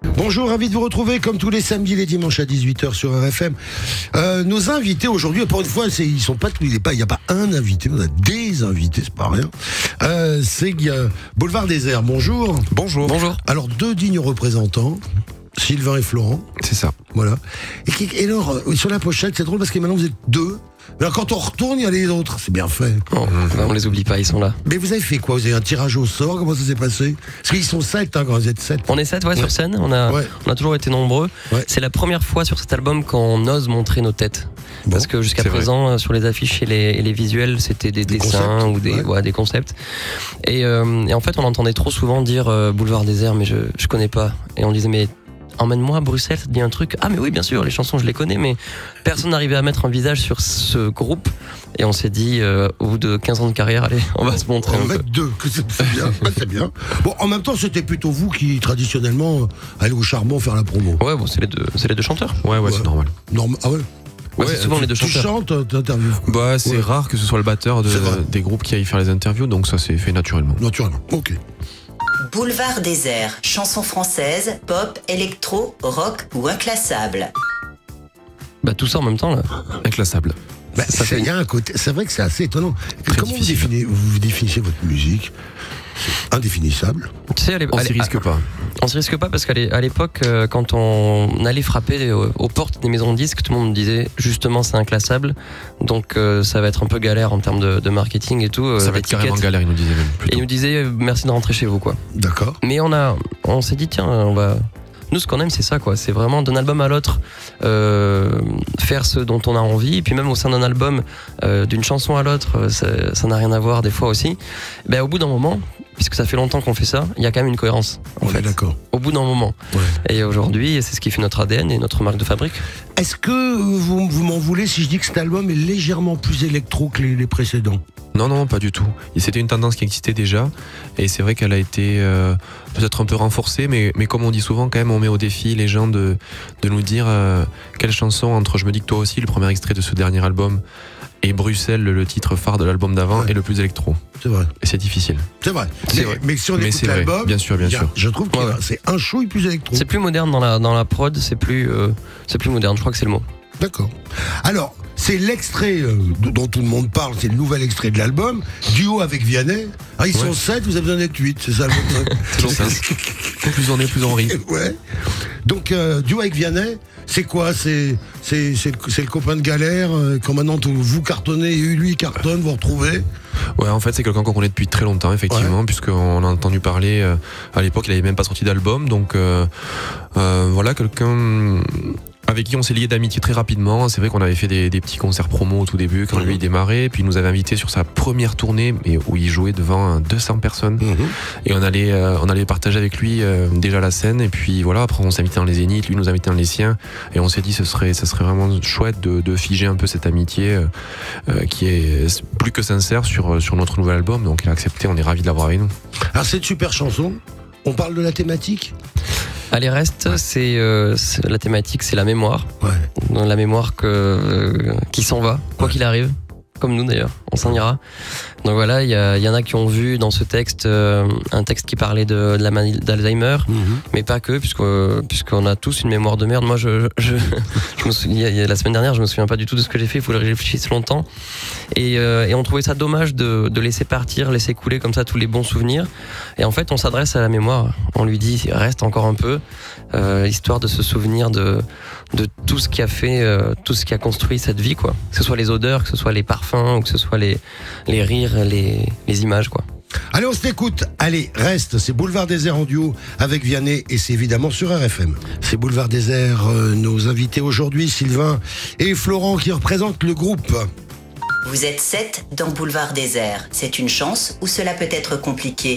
Bonjour, ravi de vous retrouver comme tous les samedis, les dimanches à 18h sur RFM. Nos invités aujourd'hui, pour une fois, ils sont pas tous, il n'y a pas un invité, on a des invités, c'est pas rien. C'est Boulevard Désert. Bonjour. Bonjour. Bonjour. Alors, deux dignes représentants, Sylvain et Florent. C'est ça. Voilà. Et alors, sur la pochette, c'est drôle parce que maintenant vous êtes deux. Mais alors, quand on retourne, il y a les autres. C'est bien fait. Oh, on les oublie pas, ils sont là. Mais vous avez fait quoi? Vous avez un tirage au sort? Comment ça s'est passé? Parce qu'ils sont 7 quand vous êtes 7. On est 7 sur scène, on a toujours été nombreux. Ouais. C'est la première fois sur cet album qu'on ose montrer nos têtes. Bon, parce que jusqu'à présent, sur les affiches et les visuels, c'était des dessins concepts, ou des concepts. Et en fait, on entendait trop souvent dire Boulevard Désert, mais je connais pas. Et on disait, mais emmène-moi à Bruxelles, ça te dit un truc? Ah mais oui, bien sûr, les chansons je les connais, mais personne n'arrivait à mettre un visage sur ce groupe. Et on s'est dit, au bout de 15 ans de carrière, allez, on va se montrer un peu. Deux, c'est bien, c'est bien. Bon, en même temps, c'était plutôt vous qui, traditionnellement, allez au Charbon faire la promo. Ouais, bon, c'est les deux chanteurs. Ouais, c'est normal. Ah ouais? Ouais, c'est souvent les deux chanteurs. Tu chantes, t'interviews. Bah, c'est rare que ce soit le batteur des groupes qui aillent faire les interviews, donc ça s'est fait naturellement. Naturellement, ok. Boulevard Désert, chanson française, pop, électro, rock ou inclassable? Bah tout ça en même temps là. Inclassable. Bah, y a un côté, c'est vrai que c'est assez étonnant. Comment vous définissez votre musique? Indéfinissable. Tu sais, on s'y risque pas. On s'y risque pas parce qu'à l'époque, quand on allait frapper aux portes des maisons de disques, tout le monde disait justement c'est inclassable, donc ça va être un peu galère en termes de marketing et tout. Ça va être carrément galère, ils nous disaient même. Et ils nous disaient merci de rentrer chez vous quoi. D'accord. Mais on s'est dit tiens, on va. Nous, ce qu'on aime, c'est ça, quoi. C'est vraiment d'un album à l'autre, faire ce dont on a envie. Et puis même au sein d'un album, d'une chanson à l'autre, ça n'a rien à voir des fois aussi. Ben, au bout d'un moment, puisque ça fait longtemps qu'on fait ça, il y a quand même une cohérence. En fait. D'accord. Au bout d'un moment. Ouais. Et aujourd'hui, c'est ce qui fait notre ADN et notre marque de fabrique. Est-ce que vous m'en voulez si je dis que cet album est légèrement plus électro que les précédents? Non, pas du tout. C'était une tendance qui existait déjà, et c'est vrai qu'elle a été peut-être un peu renforcée, mais comme on dit souvent, quand même, on met au défi les gens de nous dire quelle chanson entre Je me dis que toi aussi, le premier extrait de ce dernier album, et Bruxelles, le titre phare de l'album d'avant, est le plus électro. C'est vrai. Et c'est difficile. C'est vrai. Mais si on écoute l'album, bien sûr. Je trouve que c'est un chouille plus électro. C'est plus moderne dans la prod, c'est plus moderne, je crois que c'est le mot. D'accord. Alors, c'est l'extrait dont tout le monde parle, c'est le nouvel extrait de l'album, duo avec Vianney. Ah, ils sont 7, vous avez besoin d'être 8, c'est ça le Plus on est, plus on rit. Ouais. Donc, duo avec Vianney, c'est quoi? C'est le copain de galère, quand maintenant vous cartonnez et lui cartonne, vous retrouvez? Ouais, en fait, c'est quelqu'un qu'on connaît depuis très longtemps, effectivement, puisqu'on a entendu parler, à l'époque, il n'avait même pas sorti d'album, donc voilà, quelqu'un avec qui on s'est lié d'amitié très rapidement. C'est vrai qu'on avait fait des petits concerts promo au tout début quand lui il démarrait, puis il nous avait invités sur sa première tournée où il jouait devant 200 personnes et on allait partager avec lui déjà la scène, et puis voilà, après on s'invitait dans les zéniths, lui nous invitait dans les siens, et on s'est dit ça serait vraiment chouette de figer un peu cette amitié qui est plus que sincère sur notre nouvel album, donc il a accepté, on est ravis de l'avoir avec nous. Alors c'est une super chanson, on parle de la thématique? Allez, reste, c'est la thématique, c'est la mémoire. Ouais. La mémoire qui s'en va, quoi qu'il arrive. Comme nous d'ailleurs, on s'en ira. Donc voilà, il y en a qui ont vu dans ce texte un texte qui parlait de la maladie d'Alzheimer, mais pas que, puisqu'on a tous une mémoire de merde. Moi, je me souviens, la semaine dernière, je me souviens pas du tout de ce que j'ai fait. Il faut que je réfléchisse longtemps. Et on trouvait ça dommage de laisser partir, laisser couler comme ça tous les bons souvenirs. Et en fait, on s'adresse à la mémoire. On lui dit reste encore un peu, histoire de se souvenir de tout ce qui a fait, tout ce qui a construit cette vie, quoi. Que ce soit les odeurs, que ce soit les parfums, ou que ce soit les rires, les images, quoi. Allez, on s'écoute. Allez, reste. C'est Boulevard Désert en duo avec Vianney, et c'est évidemment sur RFM. C'est Boulevard Désert. Nos invités aujourd'hui, Sylvain et Florent, qui représentent le groupe. Vous êtes 7 dans Boulevard Désert. C'est une chance ou cela peut être compliqué?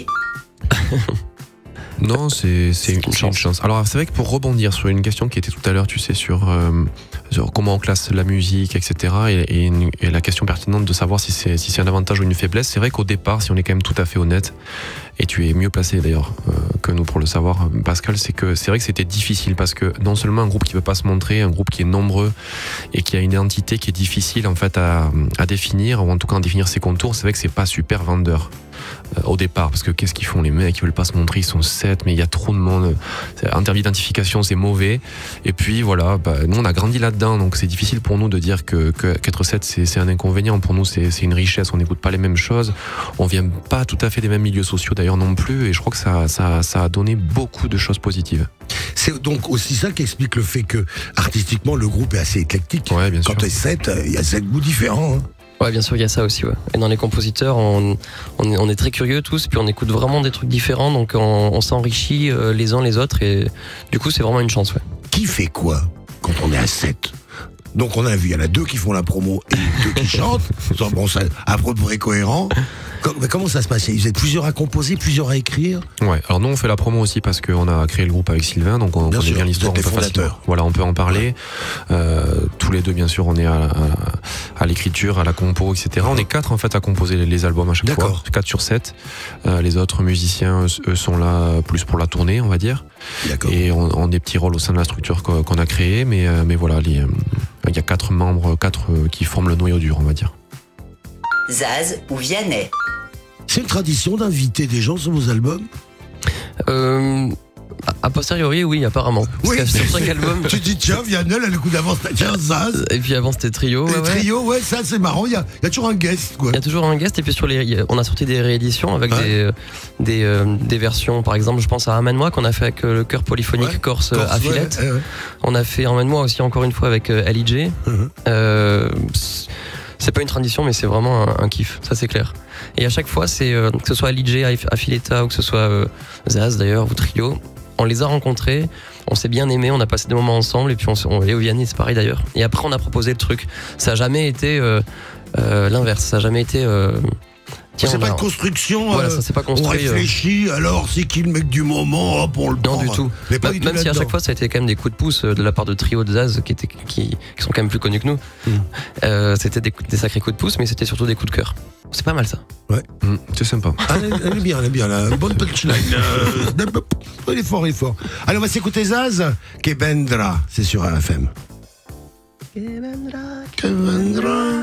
Non, c'est une chance. Alors c'est vrai que pour rebondir sur une question qui était tout à l'heure, tu sais, sur comment on classe la musique, etc. Et la question pertinente de savoir si c'est un avantage ou une faiblesse, c'est vrai qu'au départ, si on est quand même tout à fait honnête, et tu es mieux placé d'ailleurs que nous pour le savoir, Pascal, c'est vrai que c'était difficile, parce que non seulement un groupe qui ne veut pas se montrer, un groupe qui est nombreux et qui a une identité qui est difficile en fait à définir, ou en tout cas à définir ses contours, c'est vrai que c'est pas super vendeur. au départ, parce que qu'est-ce qu'ils font les mecs, ils veulent pas se montrer, ils sont 7, mais il y a trop de monde. En termes d'identification, c'est mauvais. Et puis voilà, nous on a grandi là-dedans, donc c'est difficile pour nous de dire qu'être 7 c'est un inconvénient. Pour nous c'est une richesse, on n'écoute pas les mêmes choses, on vient pas tout à fait des mêmes milieux sociaux d'ailleurs non plus, et je crois que ça a donné beaucoup de choses positives. C'est donc aussi ça qui explique le fait que artistiquement le groupe est assez éclectique. Ouais, bien sûr. Quand t'es 7, il y a 7 goûts différents. Hein. Ouais, bien sûr, il y a ça aussi. Ouais. Et dans les compositeurs, on est très curieux tous, puis on écoute vraiment des trucs différents, donc on s'enrichit les uns les autres, et du coup, c'est vraiment une chance. Ouais. Qui fait quoi quand on est à 7 ? Donc on a vu, il y en a 2 qui font la promo et 2 qui chantent. Bon, c'est à peu près cohérent. Mais comment ça se passe ? Vous êtes plusieurs à composer, plusieurs à écrire ? Ouais, alors nous on fait la promo aussi parce qu'on a créé le groupe avec Sylvain, donc on connaît bien l'histoire, on peut facilement. Voilà, on peut en parler. Tous les deux, bien sûr, on est à l'écriture, à la compo, etc. On est 4 en fait à composer les albums à chaque fois. 4 sur 7. Les autres musiciens, eux, sont là plus pour la tournée, on va dire. D'accord. Et on des petits rôles au sein de la structure qu'on a créée, mais voilà, il y a 4 membres, 4 qui forment le noyau dur, on va dire. Zaz ou Vianney. C'est une tradition d'inviter des gens sur vos albums ? A posteriori, oui, apparemment. Parce oui, sur 5 albums. Tu dis, tiens, Vianney, elle a le coup d'avance, tiens, Zaz. Et puis avant, c'était Trio. Et Trio, ouais, ça, c'est marrant, il y a toujours un guest, quoi. Il y a toujours un guest, et puis on a sorti des rééditions avec des versions, par exemple, je pense à Amène-moi, qu'on a fait avec le chœur polyphonique Corse à Filette. On a fait Emmène-moi aussi, encore une fois, avec LIJ. C'est pas une tradition, mais c'est vraiment un kiff, ça c'est clair. Et à chaque fois, que ce soit LIJ, Affiletta ou que ce soit Zaz d'ailleurs, ou Trio, on les a rencontrés, on s'est bien aimés, on a passé des moments ensemble, et puis et au Vianney, c'est pareil d'ailleurs. Et après, on a proposé le truc. Ça n'a jamais été l'inverse, ça n'a jamais été. C'est pas une construction. Voilà, ça s'est pas construit. On réfléchit, alors c'est qui le mec du moment, hop, on le prend. Non, du tout. Mais pas du même tout si à chaque fois ça a été quand même des coups de pouce de la part de Trio, de Zaz, qui sont quand même plus connus que nous. C'était des sacrés coups de pouce, mais c'était surtout des coups de cœur. C'est pas mal ça. Ouais. C'est sympa. Elle est bien, la bonne punchline. Il est fort. Allez, on va s'écouter Zaz, Que Vendra, c'est sur RFM. Que Vendra.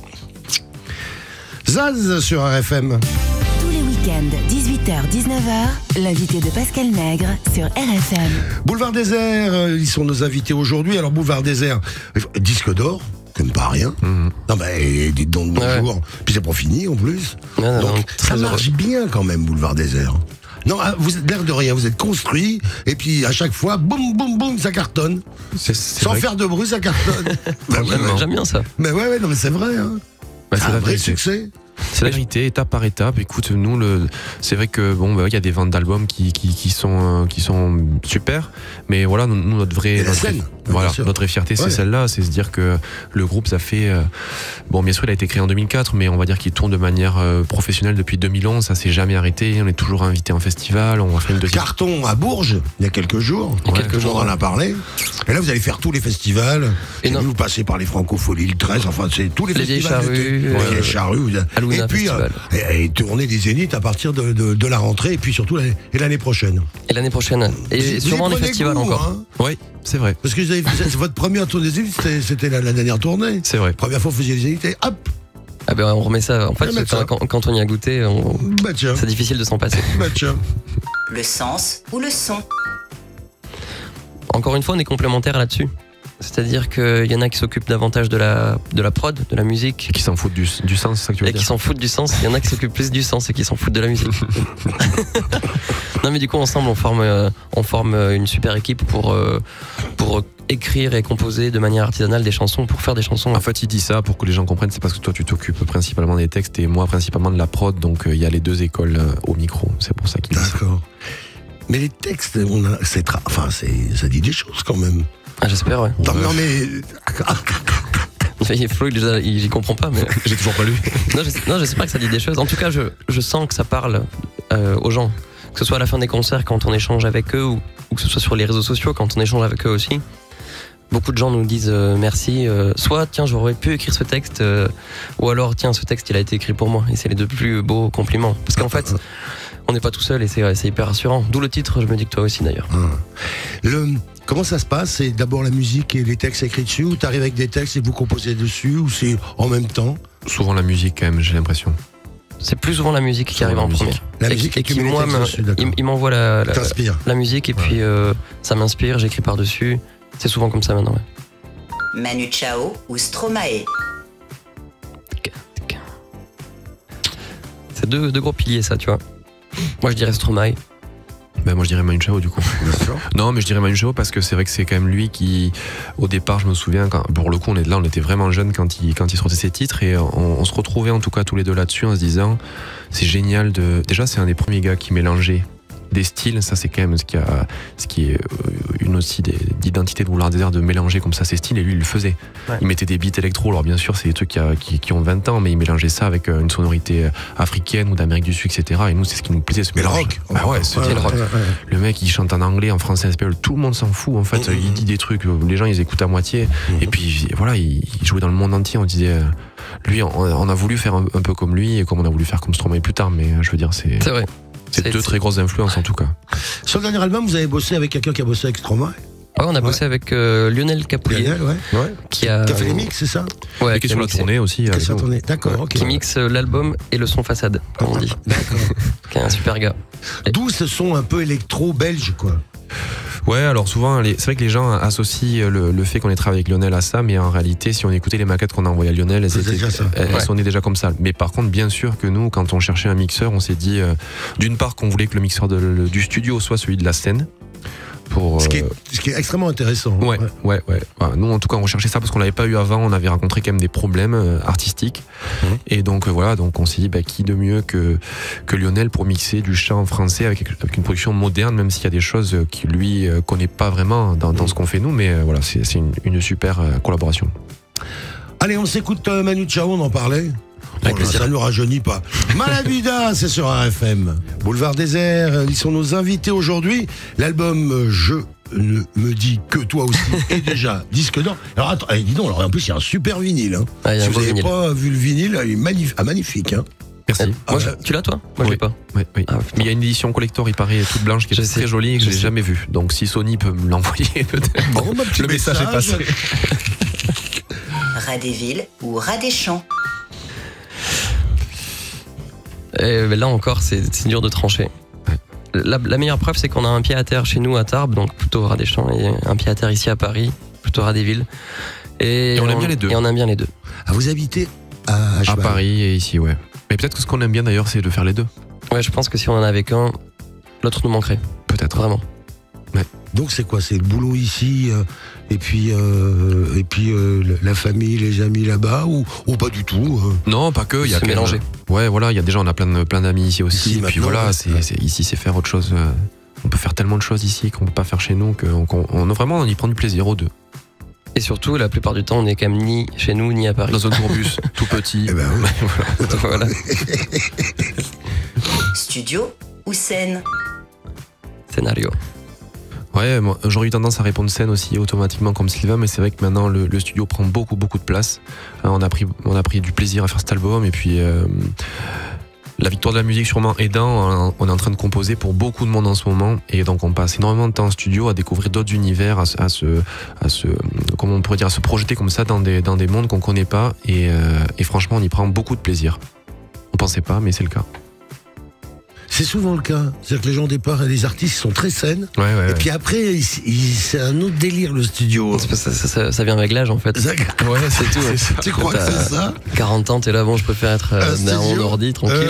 Zaz sur RFM. Tous les week-ends, 18h-19h, l'invité de Pascal Nègre sur RFM. Boulevard Désert, ils sont nos invités aujourd'hui. Alors, Boulevard Désert, disque d'or, comme pas rien. Non, mais dites donc bonjour. Puis c'est pas fini en plus. Donc, ça marche bien quand même, Boulevard Désert. Non, vous êtes l'air de rien, vous êtes construit, et puis à chaque fois, boum, boum, boum, ça cartonne. Sans faire de bruit, ça cartonne. J'aime bien ça. Mais ouais, non, mais c'est vrai, hein. C'est un vrai succès. C'est la vérité, étape par étape. Écoute, nous, c'est vrai que il y a des ventes d'albums qui sont super, mais voilà, nous notre vraie fierté, c'est celle-là, c'est se dire que le groupe, ça fait bien sûr, il a été créé en 2004, mais on va dire qu'il tourne de manière professionnelle depuis 2011. Ça s'est jamais arrêté. On est toujours invité en festival. On va faire une deuxième. Carton à Bourges il y a quelques jours. On en a parlé. Et là, vous allez faire tous les festivals. Et vous passez par les Francopholies, le 13. Enfin, c'est tous les festivals. Les Charrues. Et puis, et tourner des zéniths à partir de la rentrée, et puis surtout l'année prochaine. Et l'année prochaine. Et sûrement des festivals encore. Hein. Oui, c'est vrai. Parce que votre première tournée des zéniths, c'était la dernière tournée. C'est vrai. Première fois, vous faisiez des zéniths, et hop. Ah ben on remet ça. En fait, quand on y a goûté, c'est difficile de s'en passer. Le sens ou le son. Encore une fois, on est complémentaires là-dessus. C'est-à-dire qu'il y en a qui s'occupent davantage de la prod, de la musique. Et qui s'en foutent du sens, c'est ça que tu veux dire ? Et qui s'en foutent du sens. Il y en a qui s'occupent plus du sens et qui s'en foutent de la musique. Non mais du coup, ensemble, on forme une super équipe pour écrire et composer de manière artisanale des chansons, pour faire des chansons. En fait, il dit ça pour que les gens comprennent, c'est parce que toi, tu t'occupes principalement des textes et moi, principalement de la prod. Donc, il y a les deux écoles au micro. C'est pour ça qu'il dit ça. D'accord. Mais les textes, ça dit des choses quand même. Ah, j'espère, ouais. Non mais... Flo, il comprend pas, mais... J'ai toujours pas lu. Non, j'espère que ça dit des choses. En tout cas, je sens que ça parle aux gens. Que ce soit à la fin des concerts, quand on échange avec eux, ou que ce soit sur les réseaux sociaux, quand on échange avec eux aussi. Beaucoup de gens nous disent merci. Soit, tiens, j'aurais pu écrire ce texte, ou alors, tiens, ce texte, il a été écrit pour moi. Et c'est les deux plus beaux compliments. Parce qu'en fait... On n'est pas tout seul et c'est hyper rassurant. D'où le titre, je me dis que toi aussi d'ailleurs. Comment ça se passe ? C'est d'abord la musique et les textes écrits dessus, ou t'arrives avec des textes et vous composez dessus, ou c'est en même temps ? Souvent la musique quand même, j'ai l'impression. C'est plus souvent la musique qui arrive en premier. La musique et qui moi, il m'envoie la musique et puis ça m'inspire, j'écris par-dessus. C'est souvent comme ça maintenant. Ouais. Manu Chao ou Stromae? C'est deux gros piliers, ça, tu vois. Moi, je dirais Stromae. Ben moi je dirais Manu Chao du coup. Non mais je dirais Manu Chao parce que c'est vrai que c'est quand même lui qui, au départ je me souviens, pour le coup on était vraiment jeunes quand il sortait ses titres et on se retrouvait en tout cas tous les deux là-dessus en se disant c'est génial déjà c'est un des premiers gars qui mélangeait des styles, ça c'est quand même ce qui est une aussi d'identité de Boulevard Désert, de mélanger comme ça ces styles, et lui il le faisait. Ouais. Il mettait des beats électro, alors bien sûr c'est des trucs qui ont 20 ans, mais il mélangeait ça avec une sonorité africaine ou d'Amérique du Sud, etc. Et nous c'est ce qui nous plaisait, ce mélange. Mais le rock. Bah ouais, le rock. Le mec il chante en anglais, en français, en espagnol, tout le monde s'en fout en fait, il dit des trucs, les gens ils écoutent à moitié, et puis voilà, il jouait dans le monde entier, on disait... Lui on a voulu faire un peu comme lui, et comme on a voulu faire comme Stromae plus tard, mais je veux dire c'est vrai. C'est deux très grosses influences en tout cas. Sur le dernier album, vous avez bossé avec quelqu'un qui a bossé avec Stromae? Ouais, on a bossé avec Lionel Capouillet. Qui a fait les mix, c'est ça? Ouais, qui est sur la tournée aussi. D'accord, ok. Qui mixe l'album et le son façade, comme on dit. D'accord. Qui est un super gars. D'où ce son un peu électro-belge, quoi. Ouais, alors souvent, c'est vrai que les gens associent le fait qu'on ait travaillé avec Lionel à ça, mais en réalité, si on écoutait les maquettes qu'on a envoyées à Lionel, elles sonnaient déjà comme ça. Mais par contre, bien sûr que nous, quand on cherchait un mixeur, on s'est dit, d'une part, qu'on voulait que le mixeur du studio soit celui de la scène. Ce qui est extrêmement intéressant. Ouais. Nous, en tout cas, on recherchait ça parce qu'on l'avait pas eu avant. On avait rencontré quand même des problèmes artistiques. Et donc, donc on s'est dit, qui de mieux que Lionel pour mixer du chant en français avec une production moderne, même s'il y a des choses qu'il lui connaît pas vraiment dans ce qu'on fait nous. Mais voilà, c'est une super collaboration. Allez, on s'écoute Manu Chao, on en parlait. Ça ne nous rajeunit pas. Malavida, c'est sur RFM. Boulevard Désert, ils sont nos invités aujourd'hui. L'album Je ne me dis que toi aussi est déjà disque d'or. Alors attends, dis donc, alors en plus il y a un super vinyle. Hein. Si vous n'avez pas vu le vinyle, il est magnifique. Hein. Merci. Tu l'as toi? Moi je l'ai pas. Oui. Mais il y a une édition collector, il paraît toute blanche, qui est très jolie et que je n'ai jamais vue. Donc si Sony peut me l'envoyer, peut-être. Bon, le message est passé. Rat des villes ou Rat des champs? Là encore, c'est dur de trancher. La meilleure preuve, c'est qu'on a un pied à terre chez nous à Tarbes, donc plutôt Rat des Champs, et un pied à terre ici à Paris, plutôt Rat des Villes. Et on aime bien les deux. Et on aime bien les deux. Ah, vous habitez à Paris et ici, ouais. Mais peut-être que ce qu'on aime bien d'ailleurs, c'est de faire les deux. Ouais, je pense que si on en avait qu'un, l'autre nous manquerait. Peut-être. Vraiment. Ouais. Donc c'est quoi? C'est le boulot ici et puis la famille, les amis là-bas ou pas du tout? Non, pas que. Il y a mélangé. Ouais, voilà. Il y a déjà, on a plein d'amis ici aussi. Et puis voilà, ici c'est faire autre chose. On peut faire tellement de choses ici qu'on peut pas faire chez nous vraiment on y prend du plaisir aux deux. Et surtout, la plupart du temps, on n'est quand même ni chez nous ni à Paris. Dans un tourbus tout petit. Eh ben oui. Voilà. Studio ou scène? Scénario. Ouais, moi, j'aurais eu tendance à répondre scène aussi automatiquement comme Sylvain, mais c'est vrai que maintenant le studio prend beaucoup de place. On a pris du plaisir à faire cet album, et puis la victoire de la musique sûrement aidant, on est en train de composer pour beaucoup de monde en ce moment, et donc on passe énormément de temps en studio à découvrir d'autres univers, à se comment on pourrait dire, à se projeter comme ça dans des mondes qu'on connaît pas, et franchement on y prend beaucoup de plaisir. On pensait pas, mais c'est le cas. C'est souvent le cas. C'est-à-dire que les gens au départ, les artistes sont très saines. Et puis après, c'est un autre délire, le studio. Ça vient avec l'âge, en fait. Ouais, c'est tout. Tu crois que c'est ça? 40 ans, t'es là, bon, je préfère être derrière mon ordi, tranquille.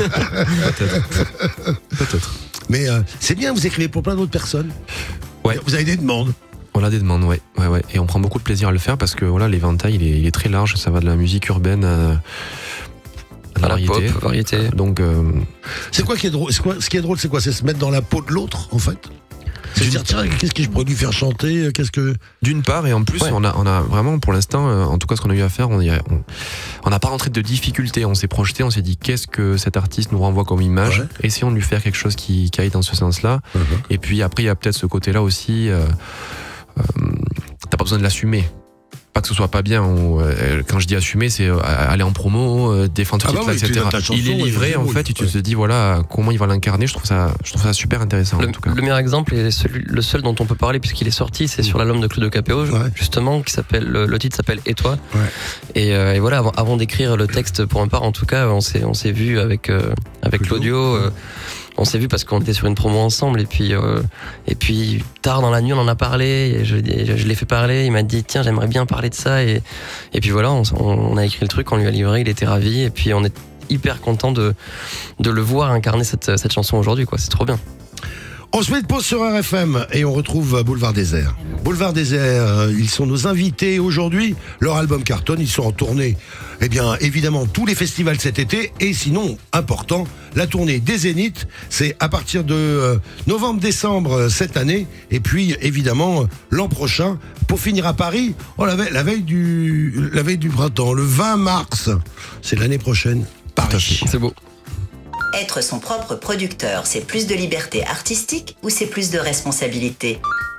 Peut-être. Mais c'est bien, vous écrivez pour plein d'autres personnes. Ouais. Vous avez des demandes. On a des demandes, ouais. Et on prend beaucoup de plaisir à le faire parce que voilà, l'éventail, il est très large. Ça va de la musique urbaine à la variété. Donc, c'est quoi qui est drôle? Ce qui est drôle, c'est quoi? C'est se mettre dans la peau de l'autre, en fait. C'est dire, tiens, qu'est-ce que je pourrais lui faire chanter? D'une part, et en plus, on a vraiment, pour l'instant, en tout cas, ce qu'on a eu à faire, on n'a pas rentré de difficultés. On s'est projeté, on s'est dit, qu'est-ce que cet artiste nous renvoie comme image? Essayons de lui faire quelque chose qui aille dans ce sens-là. Et puis après, il y a peut-être ce côté-là aussi, t'as pas besoin de l'assumer. pas que ce soit pas bien, quand je dis assumer, c'est aller en promo, défendre ce titre, etc. Il est livré en fait, et tu te dis voilà comment il va l'incarner. Je trouve ça super intéressant. En tout cas. Le meilleur exemple et le seul dont on peut parler puisqu'il est sorti, c'est sur l'album de Claude Capéo, justement, qui s'appelle le titre s'appelle Et toi. Et voilà, avant d'écrire le texte pour ma part, en tout cas, on s'est vu avec Claudio. On s'est vu parce qu'on était sur une promo ensemble et puis tard dans la nuit on en a parlé et je l'ai fait parler, il m'a dit tiens j'aimerais bien parler de ça et puis voilà on a écrit le truc, on lui a livré, il était ravi et puis on est hyper content de le voir incarner cette chanson aujourd'hui quoi, c'est trop bien. On se met de pause sur RFM et on retrouve Boulevard Désert. Boulevard Désert, ils sont nos invités aujourd'hui. Leur album cartonne, ils sont en tournée. Eh bien, évidemment, tous les festivals cet été. Et sinon, important, la tournée des Zéniths, c'est à partir de novembre-décembre cette année. Et puis, évidemment, l'an prochain, pour finir à Paris, la veille du printemps, le 20 mars. C'est l'année prochaine, Paris. C'est beau. Être son propre producteur, c'est plus de liberté artistique ou c'est plus de responsabilité?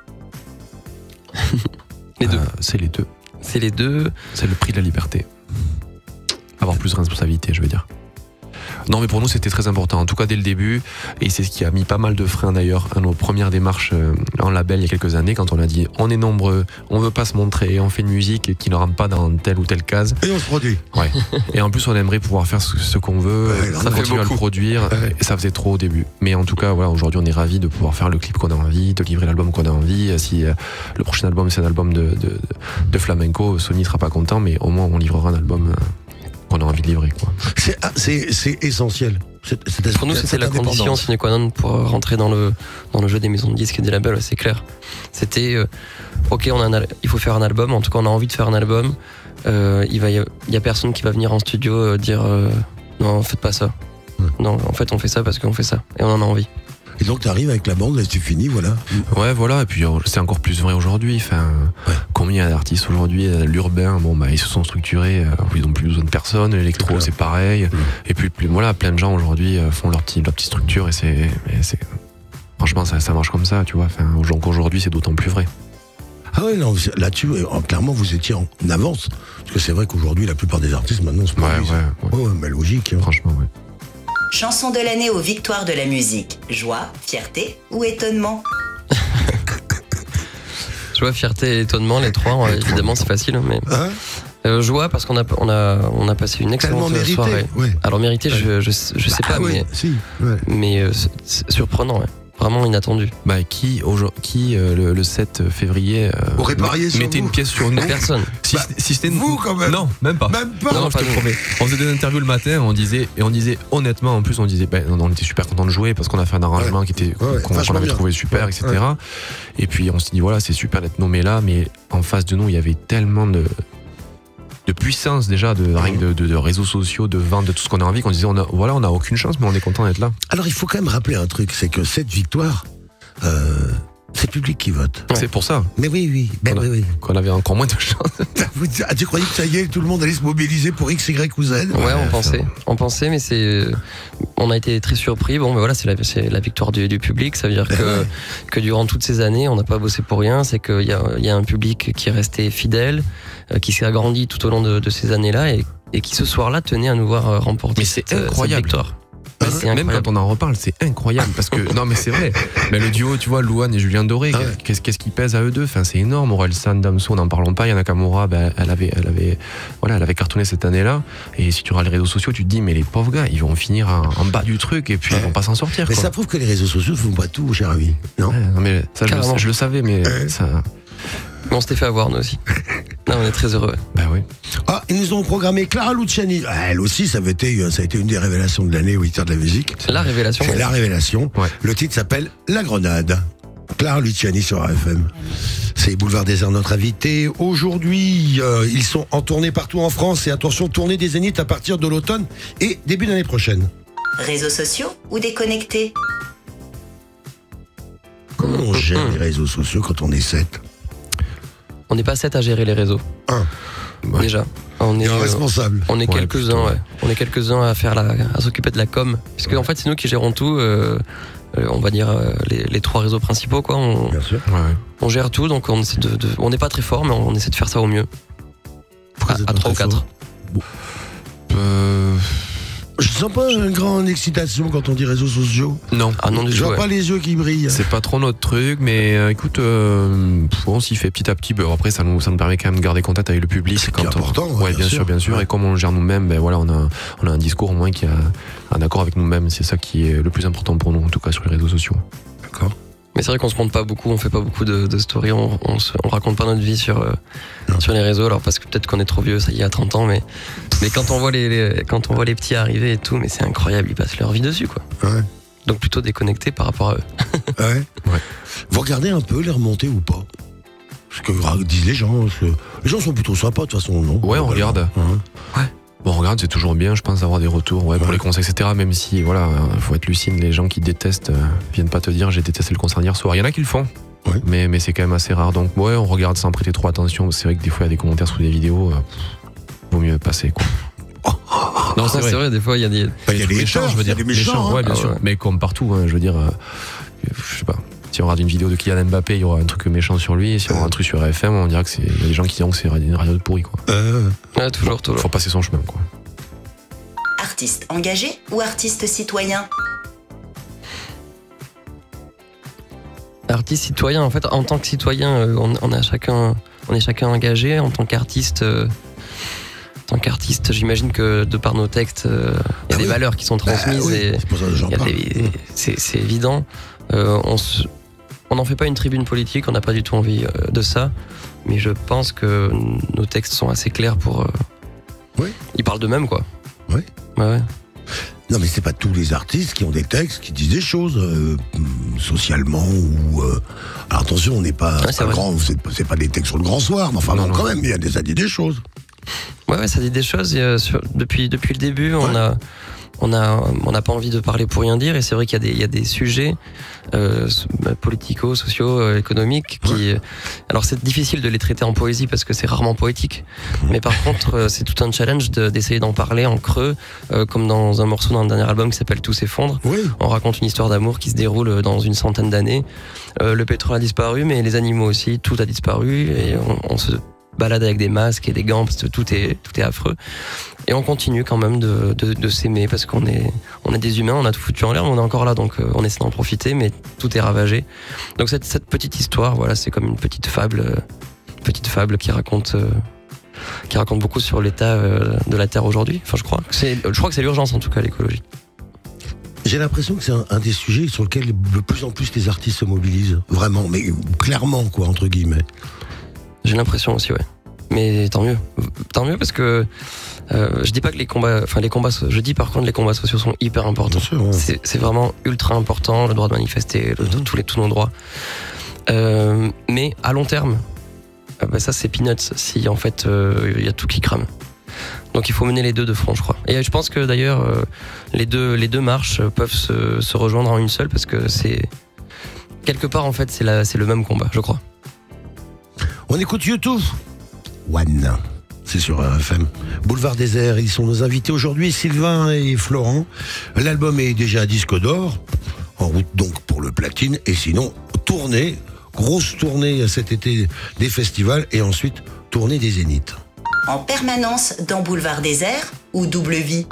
Les deux. C'est les deux. C'est les deux. C'est le prix de la liberté. Avoir plus de responsabilité, je veux dire. Non, mais pour nous, c'était très important, en tout cas dès le début, et c'est ce qui a mis pas mal de freins d'ailleurs à nos premières démarches en label il y a quelques années, quand on a dit on est nombreux, on veut pas se montrer, on fait une musique qui ne rentre pas dans telle ou telle case. Et on se produit. Ouais. Et en plus, on aimerait pouvoir faire ce qu'on veut, ça continue à le produire, et ça faisait trop au début. Mais en tout cas, voilà, aujourd'hui, on est ravis de pouvoir faire le clip qu'on a envie, de livrer l'album qu'on a envie. Si le prochain album, c'est un album de flamenco, Sony sera pas content, mais au moins, on livrera un album qu'on a envie de livrer, quoi. C'est essentiel. Pour nous, c'était la condition sine qua non pour rentrer dans le jeu des maisons de disques et des labels, c'est clair. C'était ok, il faut faire un album. En tout cas, on a envie de faire un album. Il y a personne qui va venir en studio dire non, faites pas ça. Non, en fait, on fait ça parce qu'on fait ça et on en a envie. Et donc, tu arrives avec la bande, là, c'est fini, voilà. Ouais, voilà. Et puis, c'est encore plus vrai aujourd'hui. Enfin, combien il y a d'artistes aujourd'hui, l'urbain, ils se sont structurés, ils n'ont plus besoin de personne. L'électro, c'est pareil. Et puis, voilà, plein de gens aujourd'hui font leur petite structure et c'est franchement, ça marche comme ça, tu vois. Enfin, aujourd'hui, c'est d'autant plus vrai. Ah ouais, non, là-dessus, clairement, vous étiez en avance. Parce que c'est vrai qu'aujourd'hui, la plupart des artistes, maintenant, se produisent. Ouais, mais logique. Franchement, ouais. Chanson de l'année aux victoires de la musique. Joie, fierté ou étonnement? Joie, fierté et étonnement, les trois, évidemment, c'est facile. Mais joie, parce qu'on a passé une excellente soirée. Ouais. Alors mérité, je sais pas, mais c'est surprenant, ouais. Vraiment inattendu. Qui le 7 février aurait parié sur mettait vous. Une pièce sur nous? Personne. Si c'était vous quand même. Non, même pas. Non, je te promets. On faisait des interviews le matin, on disait honnêtement, en plus on disait on était super content de jouer parce qu'on a fait un arrangement qui était qu'on avait trouvé super, etc. Et puis on s'est dit voilà, c'est super d'être nommé là, mais en face de nous il y avait tellement de puissance déjà, de réseaux sociaux, de vente, de tout ce qu'on a envie, qu'on disait on a aucune chance, mais on est content d'être là. Alors il faut quand même rappeler un truc, c'est que cette victoire, c'est le public qui vote. C'est pour ça. Mais oui. Qu'on avait encore moins de chance. Tu croyais que ça y est, tout le monde allait se mobiliser pour X, Y ou Z? Ouais, on pensait, mais on a été très surpris. Bon, mais voilà, c'est la victoire du public. Ça veut dire que durant toutes ces années, on n'a pas bossé pour rien. C'est qu'il y a un public qui est resté fidèle, qui s'est agrandi tout au long de ces années-là et qui ce soir-là tenait à nous voir remporter cette victoire. Même quand on en reparle, c'est incroyable parce que non mais c'est vrai. Mais le duo, tu vois, Louane et Julien Doré, qu'est-ce qui pèse à eux deux? Enfin, c'est énorme. Orelsan, Damso, n'en parlons pas. Yana Nakamura, elle avait cartonné cette année-là. Et si tu regardes les réseaux sociaux, tu te dis mais les pauvres gars, ils vont finir en bas du truc et puis ils vont pas s'en sortir. Mais ça prouve que les réseaux sociaux ne font pas tout, cher ami. Non, non mais ça, je le savais, mais ça. On s'était fait avoir, nous aussi. Non, on est très heureux. Bah oui. Ils nous ont programmé Clara Luciani. Elle aussi, ça a été une des révélations de l'année au 8h de la musique. La révélation. C'est la révélation. Ouais. Le titre s'appelle La Grenade. Clara Luciani sur RFM. C'est Boulevard Désert, notre invité. Aujourd'hui, ils sont en tournée partout en France. Et attention, tournée des Zéniths à partir de l'automne et début d'année prochaine. Réseaux sociaux ou déconnectés? Comment on gère les réseaux sociaux quand on est 7? On n'est pas 7 à gérer les réseaux. Déjà. On est responsable. On est quelques-uns, ouais. On est quelques-uns à s'occuper de la com. Parce qu'en fait, c'est nous qui gérons tout. On va dire les trois réseaux principaux, quoi. Bien sûr. On gère tout, donc on n'est pas très fort, mais on essaie de faire ça au mieux. vous êtes à 3 ou très 4. fort. Bon. Je sens pas une grande excitation quand on dit réseaux sociaux. Non. Ah non du Je tout. vois pas les yeux qui brillent. C'est pas trop notre truc, mais écoute, on s'y fait petit à petit. Après, ça nous permet quand même de garder contact avec le public. C'est quand important. Ouais, bien sûr. Ouais. Et comme on le gère nous-mêmes, ben voilà, on a un discours au moins qui a un accord avec nous-mêmes. C'est ça qui est le plus important pour nous, en tout cas sur les réseaux sociaux. D'accord. Mais c'est vrai qu'on se montre pas beaucoup, on fait pas beaucoup de stories, on raconte pas notre vie sur les réseaux, alors parce que peut-être qu'on est trop vieux, ça y est, à 30 ans, mais quand on voit quand on voit les petits arriver et tout, mais c'est incroyable, ils passent leur vie dessus, quoi. Ouais. Donc plutôt déconnecté par rapport à eux. Ouais. Vous regardez un peu les remontées ou pas? Ce que disent les gens. Les gens sont plutôt sympas de toute façon, non? Ouais, on regarde. Ouais. Bon, on regarde, c'est toujours bien, je pense, d'avoir des retours pour les conseils, etc. Même si, voilà, faut être lucide, les gens qui détestent viennent pas te dire j'ai détesté le concert hier soir. Il y en a qui le font, mais c'est quand même assez rare. Donc, ouais, on regarde sans prêter trop attention. C'est vrai que des fois, il y a des commentaires sous des vidéos, vaut mieux passer, quoi. Non, c'est vrai, des fois, il y a des. Il y a des méchants, je veux dire. des méchants, ouais, bien sûr. ouais. Mais comme partout, je veux dire, je sais pas. Si on regarde une vidéo de Kylian Mbappé, il y aura un truc méchant sur lui. Et si on aura un truc sur RFM, on dira il y a des gens qui diront que c'est une radio de pourri, quoi. Ouais, toujours. Faut passer son chemin, quoi. Artiste engagé ou artiste citoyen? Artiste citoyen, en fait, en tant que citoyen, on est chacun engagé. En tant qu'artiste, j'imagine que de par nos textes, il y a des valeurs qui sont transmises et c'est pour ça que j'en parle. c'est évident. On n'en fait pas une tribune politique, on n'a pas du tout envie de ça, mais je pense que nos textes sont assez clairs pour. Ils parlent d'eux-mêmes, quoi. Oui. Ouais. Non, mais c'est pas tous les artistes qui ont des textes qui disent des choses socialement ou. Alors attention, on n'est pas, c'est pas des textes sur le grand soir, mais enfin non, quand même, il y a ça dit des choses. Ouais, ça dit des choses. Depuis le début, on n'a pas envie de parler pour rien dire, et c'est vrai qu'il y a des sujets politico, sociaux, économiques qui. Alors c'est difficile de les traiter en poésie parce que c'est rarement poétique, mais par contre c'est tout un challenge d'essayer d'en parler en creux, comme dans un morceau dans le dernier album qui s'appelle Tout s'effondre. Oui. On raconte une histoire d'amour qui se déroule dans une centaine d'années. Le pétrole a disparu, mais les animaux aussi, tout a disparu, et on se balade avec des masques et des gants parce que tout est affreux, et on continue quand même de s'aimer parce qu'on est des humains, on a tout foutu en l'air, mais on est encore là, donc on essaie d'en profiter, mais tout est ravagé. Donc cette petite histoire, voilà, c'est comme une petite fable qui raconte beaucoup sur l'état de la Terre aujourd'hui. Enfin, je crois que c'est l'urgence, en tout cas, l'écologie. J'ai l'impression que c'est un des sujets sur lequel de plus en plus les artistes se mobilisent, vraiment, mais clairement, quoi, entre guillemets. J'ai l'impression aussi, ouais. Mais tant mieux. Tant mieux parce que je dis pas que je dis par contre les combats sociaux sont hyper importants. Bien sûr, ouais. C'est vraiment ultra important, le droit de manifester, tous nos droits. Mais à long terme, ça c'est peanuts si en fait il y a tout qui crame. Donc il faut mener les deux de front, je crois. Et je pense que d'ailleurs les deux marches peuvent se rejoindre en une seule parce que c'est quelque part en fait c'est le même combat, je crois. On écoute YouTube. One. C'est sur RFM. Boulevard des Airs, ils sont nos invités aujourd'hui, Sylvain et Florent. L'album est déjà à disque d'or, en route donc pour le platine, et sinon, tournée, grosse tournée cet été des festivals, et ensuite, tournée des Zéniths. En permanence dans Boulevard des Airs ou Double Vie?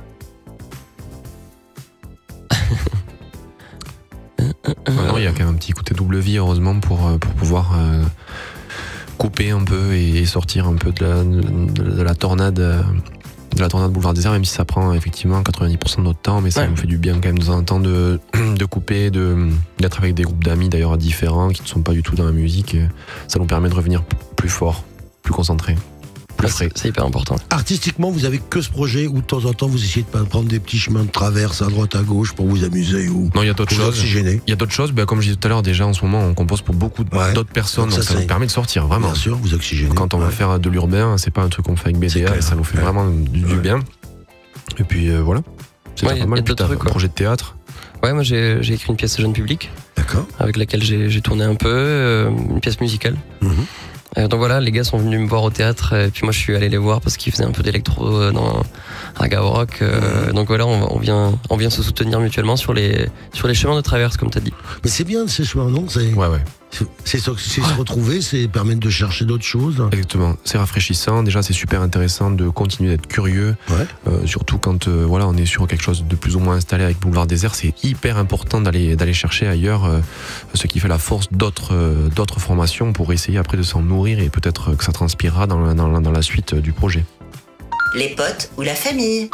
Non, il y a quand même un petit côté double vie, heureusement, pour pouvoir couper un peu et sortir un peu de la tornade Boulevard des Airs, même si ça prend effectivement 90% de notre temps, mais ça nous fait du bien quand même de temps en temps de couper, d'être avec des groupes d'amis d'ailleurs différents qui ne sont pas du tout dans la musique. Ça nous permet de revenir plus fort, plus concentré. C'est hyper important. Artistiquement, vous avez que ce projet où de temps en temps vous essayez de prendre des petits chemins de traverse à droite à gauche pour vous amuser ou non, il y a d'autres choses. Oxygéner. Il y a d'autres choses. Comme je disais tout à l'heure, déjà en ce moment, on compose pour beaucoup d'autres personnes, donc ça nous permet de sortir vraiment. Bien sûr, vous oxygénez. Quand on va faire de l'urbain, c'est pas un truc qu'on fait avec BDA, ça nous fait vraiment du bien. Et puis voilà. C'est pas mal. Puis t'as un projet de théâtre. Ouais, moi j'ai écrit une pièce jeune public. D'accord. Avec laquelle j'ai tourné un peu, une pièce musicale. Donc voilà, les gars sont venus me voir au théâtre, et puis moi je suis allé les voir parce qu'ils faisaient un peu d'électro à Gao Rock. Donc voilà, on vient se soutenir mutuellement sur les chemins de traverse, comme t'as dit. Mais c'est bien ces chemins, non? Ouais. C'est se retrouver, c'est permettre de chercher d'autres choses. Exactement, c'est rafraîchissant. Déjà, c'est super intéressant de continuer d'être curieux. Surtout quand voilà, on est sur quelque chose de plus ou moins installé avec Boulevard Désert. C'est hyper important d'aller chercher ailleurs ce qui fait la force d'autres formations pour essayer après de s'en nourrir et peut-être que ça transpirera dans la suite du projet. Les potes ou la famille?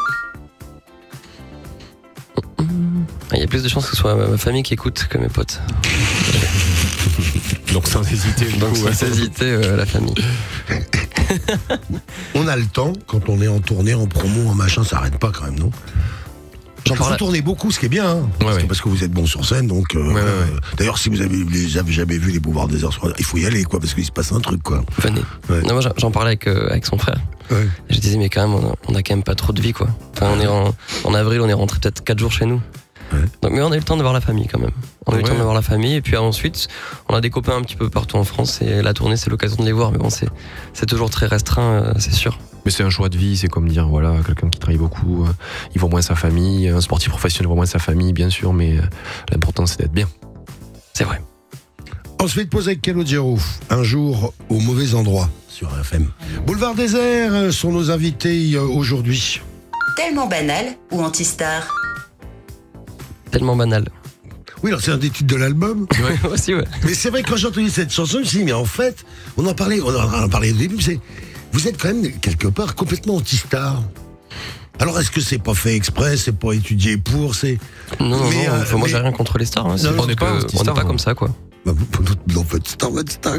Il y a plus de chances que ce soit ma famille qui écoute que mes potes. Donc sans hésiter, sans hésiter, la famille. On a le temps, quand on est en tournée, en promo, en machin, ça arrête pas quand même, non? Vous tournez beaucoup, ce qui est bien, hein, parce que vous êtes bon sur scène, donc. D'ailleurs, si vous avez jamais vu les Boulevards des Heures, il faut y aller, quoi, parce qu'il se passe un truc, quoi. Venez. Non, moi, j'en parlais avec son frère. Je disais, mais quand même, on a quand même pas trop de vie, quoi. Enfin, on est en avril, on est rentré peut-être 4 jours chez nous. Donc, mais on a eu le temps de voir la famille quand même. On a eu le temps de voir la famille et puis ensuite on a des copains un petit peu partout en France et la tournée c'est l'occasion de les voir, mais bon c'est toujours très restreint, c'est sûr. Mais c'est un choix de vie, c'est comme dire voilà, quelqu'un qui travaille beaucoup, il voit moins sa famille, un sportif professionnel voit moins sa famille bien sûr, mais l'important c'est d'être bien. C'est vrai. On se fait une pause avec Calogero, un jour au mauvais endroit sur RFM. Boulevard Désert sont nos invités aujourd'hui. Tellement banal ou anti-star? Tellement banal. Oui, alors c'est un des titres de l'album. Aussi, ouais. Mais c'est vrai que quand j'ai entendu cette chanson, je me suis dit, mais en fait, on en parlait au début, vous êtes quand même quelque part complètement anti-star. Alors est-ce que c'est pas fait exprès, c'est pas étudié pour, c'est... Non, moi j'ai rien contre les stars. Hein. On n'est pas comme ça, quoi. Non, votre star.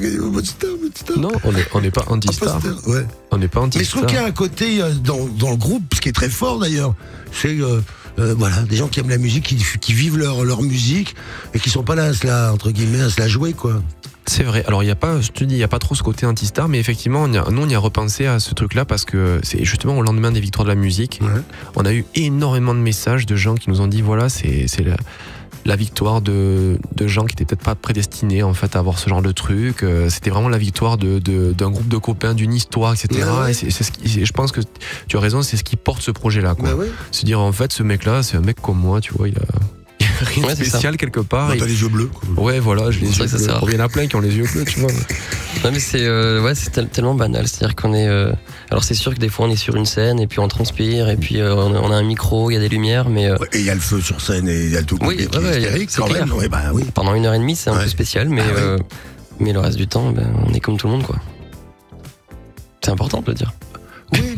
Non, on n'est pas anti-star. On n'est pas anti-star. Mais je trouve qu'il y a un côté dans le groupe, ce qui est très fort d'ailleurs, c'est... voilà, des gens qui aiment la musique, qui vivent leur musique et qui sont pas là entre guillemets, à se la jouer, quoi. C'est vrai. Alors, il n'y a pas, je te dis, il n'y a pas trop ce côté anti-star, mais effectivement, on y a repensé à ce truc-là parce que c'est justement au lendemain des victoires de la musique. On a eu énormément de messages de gens qui nous ont dit voilà, c'est la victoire de gens qui étaient peut-être pas prédestinés en fait à avoir ce genre de truc. C'était vraiment la victoire d'un groupe de copains, d'une histoire, etc. Et je pense que tu as raison, c'est ce qui porte ce projet-là, quoi. Se dire en fait, ce mec-là, c'est un mec comme moi, tu vois, il a rien de spécial quelque part. T'as les yeux bleus, quoi. Ouais, voilà, j'ai les yeux bleus. Il y en a plein qui ont les yeux bleus, tu vois. Non, mais c'est tellement banal. C'est-à-dire qu'on est. Alors, c'est sûr que des fois, on est sur une scène et puis on transpire et puis on a un micro, il y a des lumières, mais. Et il y a le feu sur scène et il y a tout le côté hystérique, quand même. Pendant 1h30, c'est un peu spécial, mais le reste du temps, on est comme tout le monde, quoi. C'est important de le dire. Oui.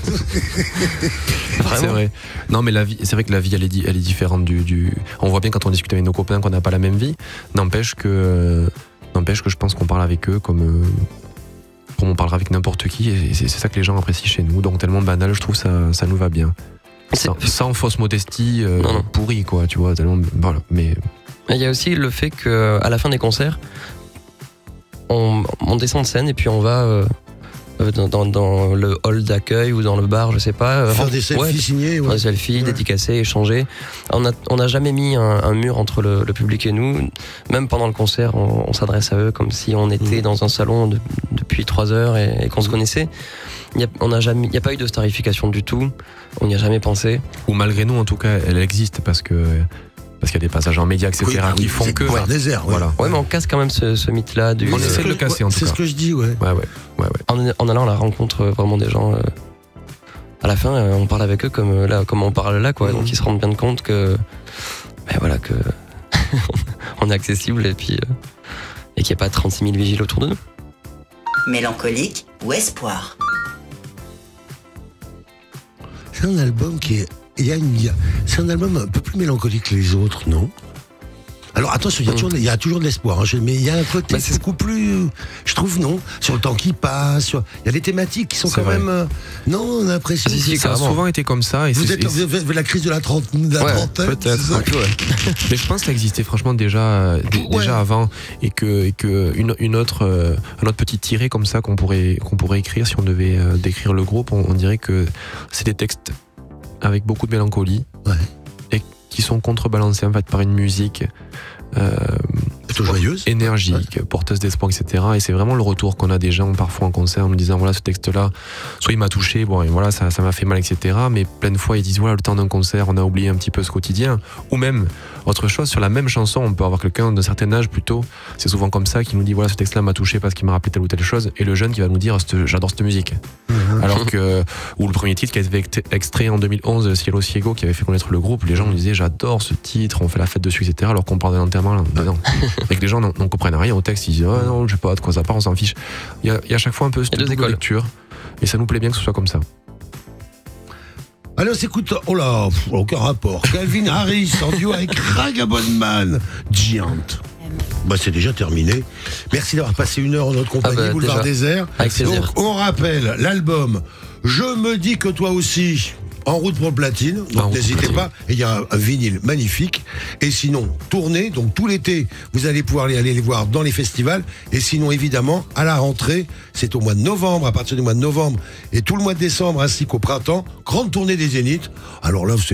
C'est vrai. Non, mais la vie, c'est vrai que la vie, elle est différente On voit bien quand on discute avec nos copains qu'on n'a pas la même vie. N'empêche que je pense qu'on parle avec eux comme on parlera avec n'importe qui. Et c'est ça que les gens apprécient chez nous. Donc tellement banal, je trouve ça nous va bien. Sans fausse modestie pourrie, quoi. Tu vois, tellement voilà. Mais il y a aussi le fait que à la fin des concerts, on descend de scène et puis on va. Dans le hall d'accueil ou dans le bar, je sais pas. Faire des selfies signés. Des selfies, dédicacés, échanger. On n'a jamais mis un mur entre le public et nous. Même pendant le concert, on s'adresse à eux comme si on était dans un salon depuis 3 heures et qu'on se connaissait. Il n'y a pas eu de starification du tout. On n'y a jamais pensé. Ou malgré nous, en tout cas, elle existe parce qu'il y a des passages en médias, etc. qui font que. Désert, voilà. Ouais, mais on casse quand même ce mythe-là. On essaie de le casser, en tout cas. C'est ce que je dis, ouais. En allant à la rencontre vraiment des gens, à la fin, on parle avec eux comme on parle là, quoi. Donc ils se rendent bien compte que. que. on est accessible et puis. Et qu'il n'y a pas 36 000 vigiles autour de nous. Mélancolique ou espoir? C'est un album qui est. C'est un album un peu plus mélancolique que les autres, non? Alors attention, il y a toujours de l'espoir, hein, mais il y a un côté beaucoup plus, je trouve, non, sur le temps qui passe, il y a des thématiques qui sont quand même, non, on a l'impression. Ça a souvent été comme ça. Et vous avez la crise de la trentaine, peut-être. Mais je pense que ça existait franchement déjà avant, et un autre petit tiré comme ça qu'on pourrait écrire si on devait décrire le groupe, on dirait que c'est des textes avec beaucoup de mélancolie et qui sont contrebalancés en fait par une musique Plutôt joyeuse. Énergique, porteuse d'espoir, etc. Et c'est vraiment le retour qu'on a des gens parfois en concert en me disant voilà, ce texte-là, soit il m'a touché, bon, et voilà, ça m'a fait mal, etc. Mais plein de fois, ils disent voilà, le temps d'un concert, on a oublié un petit peu ce quotidien. Ou même, autre chose, sur la même chanson, on peut avoir quelqu'un d'un certain âge plutôt, c'est souvent comme ça, qui nous dit voilà, ce texte-là m'a touché parce qu'il m'a rappelé telle ou telle chose. Et le jeune qui va nous dire j'adore cette musique. Alors que, ou le premier titre qui a été extrait en 2011, Cielo Ciego, qui avait fait connaître le groupe, les gens nous disaient j'adore ce titre, on fait la fête dessus, etc. Alors qu'on parle d'un enterrement là. Non. Et que les gens n'en comprennent rien au texte, ils disent oh non, je sais pas de quoi ça parle, on s'en fiche. Il y a à chaque fois un peu cette double lecture, et ça nous plaît bien que ce soit comme ça. Allez, on s'écoute, oh là, aucun rapport. Calvin Harris en duo avec Ragabond Man, Giant. Bah, c'est déjà terminé. Merci d'avoir passé une heure en notre compagnie, Boulevard Désert. Donc, on rappelle l'album Je me dis que toi aussi, en route pour le platine. Donc, n'hésitez pas. Et il y a un vinyle magnifique. Et sinon, tournée. Donc, tout l'été, vous allez pouvoir aller les voir dans les festivals. Et sinon, évidemment, à la rentrée, c'est au mois de novembre, à partir du mois de novembre et tout le mois de décembre, ainsi qu'au printemps, grande tournée des Zéniths. Alors là,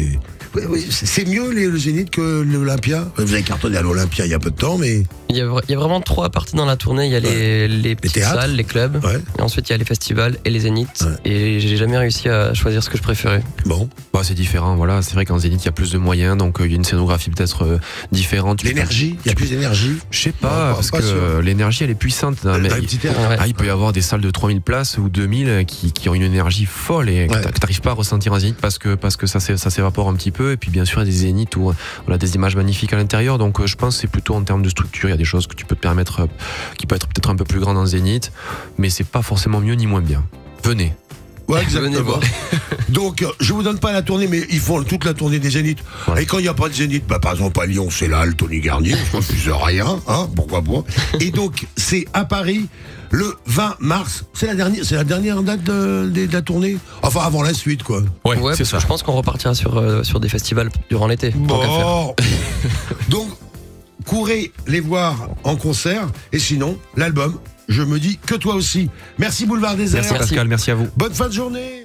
c'est mieux le Zénith que l'Olympia. Vous avez cartonné à l'Olympia il y a peu de temps, mais... Il y a vraiment 3 parties dans la tournée. Il y a les petites salles, les clubs. Et ensuite, il y a les festivals et les Zéniths. Et j'ai jamais réussi à choisir ce que je préférais. Bon. Bah, c'est différent, voilà. C'est vrai qu'en Zénith, il y a plus de moyens, donc il y a une scénographie peut-être différente. L'énergie, il y a plus d'énergie. Je sais pas, parce que l'énergie, elle est puissante. Il peut y avoir des salles de 3000 places ou 2000 qui ont une énergie folle et que t'arrives pas à ressentir en Zénith parce que ça s'évapore un petit peu. Et puis bien sûr, il y a des Zéniths où on a des images magnifiques à l'intérieur. Donc je pense que c'est plutôt en termes de structure. Il y a des choses que tu peux te permettre qui peuvent être peut-être un peu plus grandes en Zénith, mais c'est pas forcément mieux ni moins bien. Venez. Ouais, exactement. Donc, je vous donne pas la tournée, mais ils font toute la tournée des Zéniths. Et quand il n'y a pas de Zénith, bah, par exemple à Lyon, c'est là le Tony Garnier, je refuse rien, hein, pourquoi pas. Et donc, c'est à Paris le 20 mars. C'est la dernière date de la tournée. Enfin, avant la suite, quoi. Ouais, c'est ça. Je pense qu'on repartira sur des festivals durant l'été. Bon. Donc, courez les voir en concert. Et sinon, l'album, Je me dis que toi aussi. Merci Boulevard Désert. Merci Pascal, merci à vous. Bonne fin de journée.